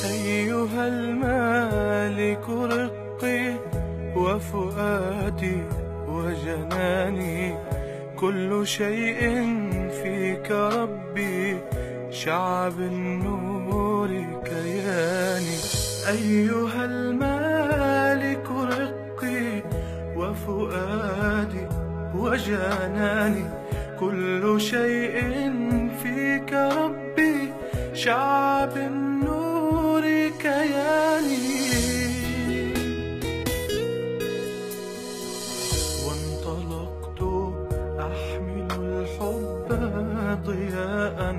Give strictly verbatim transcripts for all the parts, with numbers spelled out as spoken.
أيها المالك رقي وفؤادي وجناني، كل شيء فيك ربي شعب النور كياني. أيها المالك رقي وفؤادي وجناني، كل شيء فيك ربي شعب النور كياني. وانطلقت أحمل الحب ضياء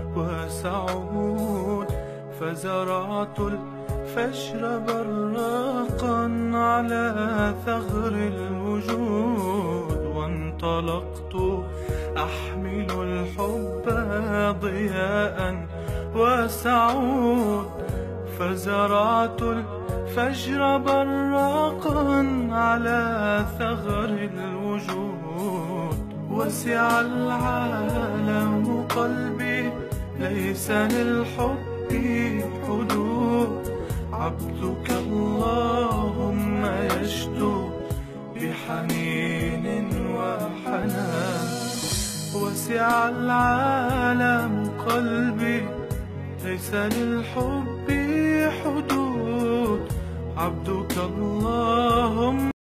وسعود، فزرعت الفجر براقا على ثغر الوجود. وانطلقت أحمل الحب ضياء وسعود، فزرعت الفجر براقا على ثغر الوجود. وسع العالم قلبي ليس للحب حدود، عبدك اللهم يشدو بحنين وحنان. وسع العالم قلبي ليس للحب حدود، عبدك اللهم